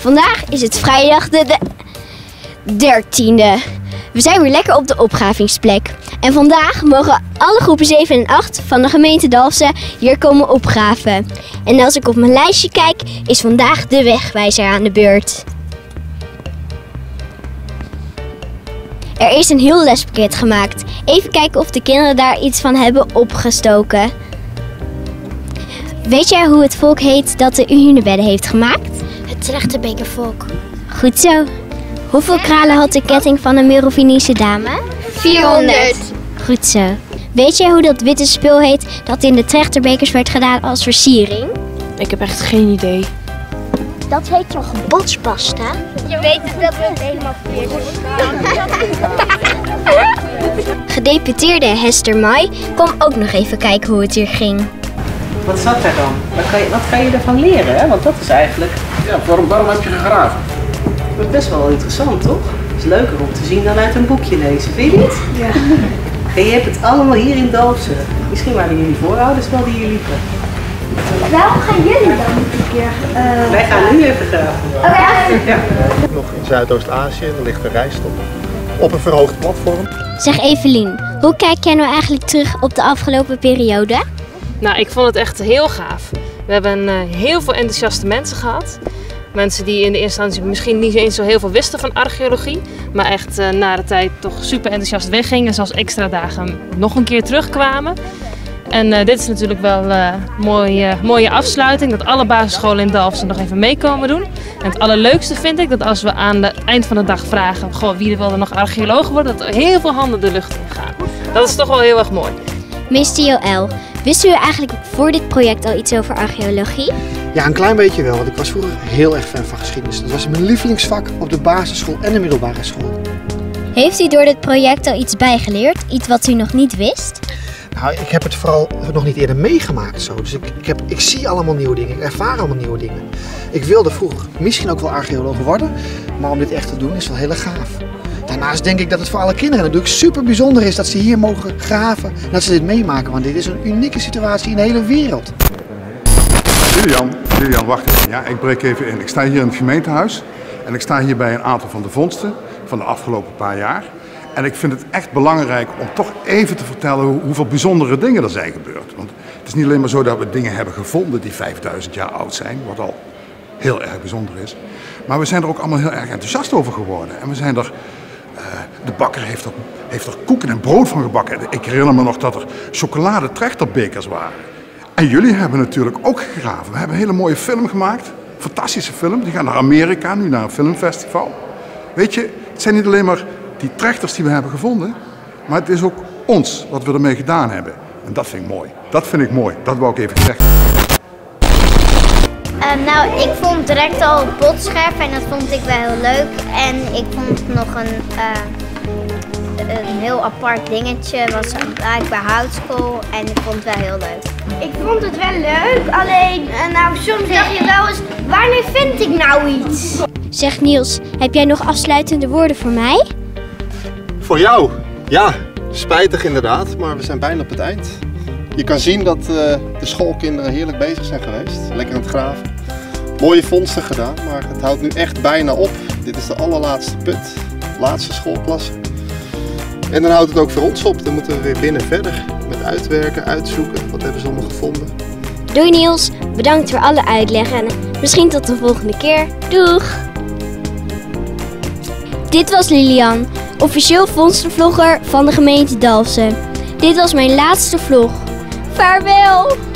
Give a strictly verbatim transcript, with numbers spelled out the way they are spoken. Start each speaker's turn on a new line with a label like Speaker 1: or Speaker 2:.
Speaker 1: Vandaag is het vrijdag de dertiende. We zijn weer lekker op de opgravingsplek. En vandaag mogen alle groepen zeven en acht van de gemeente Dalfsen hier komen opgraven. En als ik op mijn lijstje kijk, is vandaag de wegwijzer aan de beurt. Er is een heel lespakket gemaakt. Even kijken of de kinderen daar iets van hebben opgestoken. Weet jij hoe het volk heet dat de hunebedden heeft gemaakt?
Speaker 2: Het Trechterbekervolk.
Speaker 1: Goed zo. Hoeveel kralen had de ketting van een Merovingische dame?
Speaker 2: vierhonderd.
Speaker 1: Goed zo. Weet jij hoe dat witte spul heet dat in de Trechterbekers werd gedaan als versiering?
Speaker 3: Ik heb echt geen idee.
Speaker 1: Dat heet toch botspasta?
Speaker 2: Je weet het dat we het helemaal verkeerd doen.
Speaker 1: Gedeputeerde Hester Mai kwam ook nog even kijken hoe het hier ging.
Speaker 4: Wat zat er dan? Wat kan je, wat kan je ervan leren? Hè? Want dat is eigenlijk...
Speaker 5: Ja, waarom, waarom heb je gegraven?
Speaker 4: Dat is best wel interessant, toch? Het is leuker om te zien dan uit een boekje lezen, vind je niet? Ja. En je hebt het allemaal hier in Dalfsen. Misschien waren jullie voorouders wel die hier liepen.
Speaker 2: Waarom gaan jullie dan niet een keer? Uh...
Speaker 4: Wij gaan nu even graven.
Speaker 2: Oké. Okay.
Speaker 4: Ja.
Speaker 6: Nog in Zuidoost-Azië, er ligt een rijstop op een verhoogd platform.
Speaker 1: Zeg Evelien, hoe kijk jij nou eigenlijk terug op de afgelopen periode?
Speaker 3: Nou, ik vond het echt heel gaaf. We hebben uh, heel veel enthousiaste mensen gehad. Mensen die in de eerste instantie misschien niet eens zo heel veel wisten van archeologie. Maar echt uh, na de tijd toch super enthousiast weggingen. En zelfs extra dagen nog een keer terugkwamen. En uh, dit is natuurlijk wel een uh, mooie, mooie afsluiting. Dat alle basisscholen in Dalfsen nog even meekomen doen. En het allerleukste vind ik dat als we aan het eind van de dag vragen. Goh, wie wil er nog archeoloog worden? Dat er heel veel handen de lucht in gaan. Dat is toch wel heel erg mooi.
Speaker 1: meester Joël, wist u eigenlijk voor dit project al iets over archeologie?
Speaker 6: Ja, een klein beetje wel, want ik was vroeger heel erg fan van geschiedenis. Dat was mijn lievelingsvak op de basisschool en de middelbare school.
Speaker 1: Heeft u door dit project al iets bijgeleerd? Iets wat u nog niet wist?
Speaker 6: Nou, ik heb het vooral nog niet eerder meegemaakt zo. Dus ik, ik, heb, ik zie allemaal nieuwe dingen, ik ervaar allemaal nieuwe dingen. Ik wilde vroeger misschien ook wel archeoloog worden, maar om dit echt te doen is wel heel erg gaaf. Daarnaast denk ik dat het voor alle kinderen natuurlijk super bijzonder is dat ze hier mogen graven en dat ze dit meemaken, want dit is een unieke situatie in de hele wereld.
Speaker 5: Julian, Julian, wacht even. Ja, ik breek even in. Ik sta hier in het gemeentehuis en ik sta hier bij een aantal van de vondsten van de afgelopen paar jaar. En ik vind het echt belangrijk om toch even te vertellen hoe, hoeveel bijzondere dingen er zijn gebeurd. Want het is niet alleen maar zo dat we dingen hebben gevonden die vijfduizend jaar oud zijn, wat al heel erg bijzonder is. Maar we zijn er ook allemaal heel erg enthousiast over geworden. En we zijn er, uh, de bakker heeft er, heeft er koeken en brood van gebakken. Ik herinner me nog dat er chocolade-trechterbekers waren. En jullie hebben natuurlijk ook gegraven. We hebben een hele mooie film gemaakt. Fantastische film. Die gaat naar Amerika, nu naar een filmfestival. Weet je, het zijn niet alleen maar die trechters die we hebben gevonden, maar het is ook ons, wat we ermee gedaan hebben. En dat vind ik mooi. Dat vind ik mooi. Dat wou ik even zeggen.
Speaker 2: Uh, nou, ik vond direct al het botscherf en dat vond ik wel heel leuk. En ik vond nog een, uh, een heel apart dingetje. Het was een blijkbaar houtskool en ik vond het wel heel leuk.
Speaker 7: Ik vond het wel leuk, alleen uh, nou, soms zeg je wel eens, wanneer vind ik nou iets?
Speaker 1: Zeg Niels, heb jij nog afsluitende woorden voor mij?
Speaker 6: Voor jou? Ja, spijtig inderdaad, maar we zijn bijna op het eind. Je kan zien dat uh, de schoolkinderen heerlijk bezig zijn geweest, lekker aan het graven. Mooie vondsten gedaan, maar het houdt nu echt bijna op. Dit is de allerlaatste put, laatste schoolklasse. En dan houdt het ook voor ons op, dan moeten we weer binnen verder met uitwerken, uitzoeken. Wat hebben ze allemaal gevonden?
Speaker 1: Doei Niels, bedankt voor alle uitleg en misschien tot de volgende keer. Doeg! Dit was Lilian, officieel vondstenvlogger van de gemeente Dalfsen. Dit was mijn laatste vlog. Vaarwel!